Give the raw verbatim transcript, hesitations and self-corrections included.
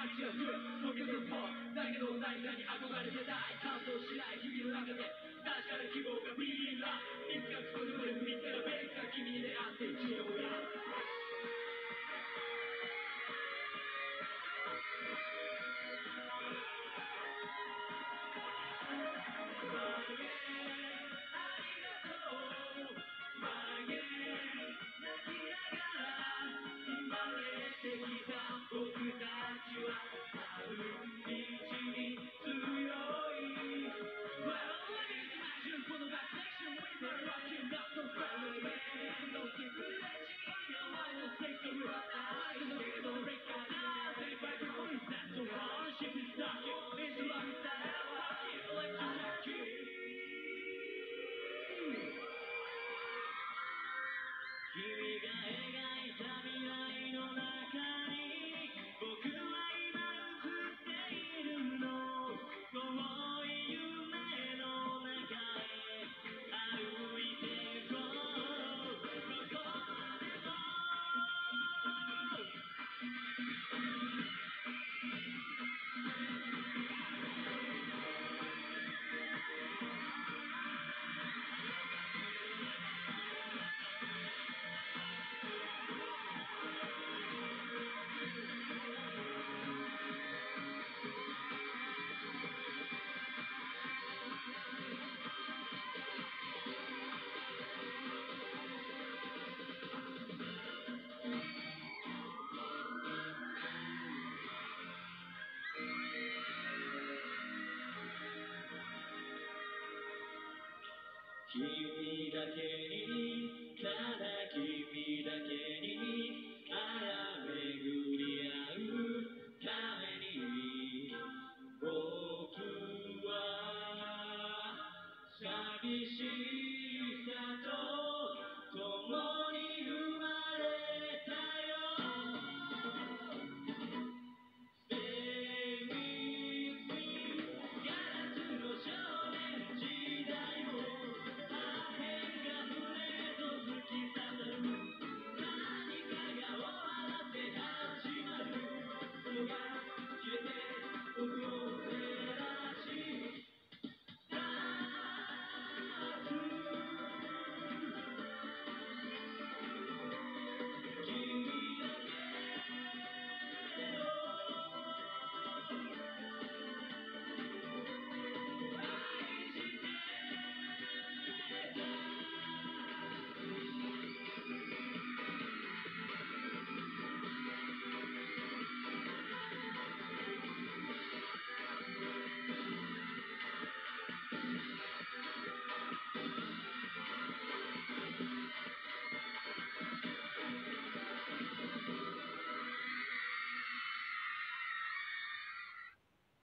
道が増え溶けるパーだけど何かに憧れてたい感動しない日々の中で確かな希望がビーラいつかそこで振り付けられるか君に出会って一応や僕たちはある道に強い Well, let me imagine for the back section with my rocking up the friendly man No stipulation, I will take the risk I can take the risk I take my choice That's so far, ship is stuck It's a lifestyle, I feel like just a kid 君が描いた未来の中に僕は今映っているの遠い夢の中へ歩いて行こうどこまでも君だけにただ君だけにあら巡り合うために僕は寂しい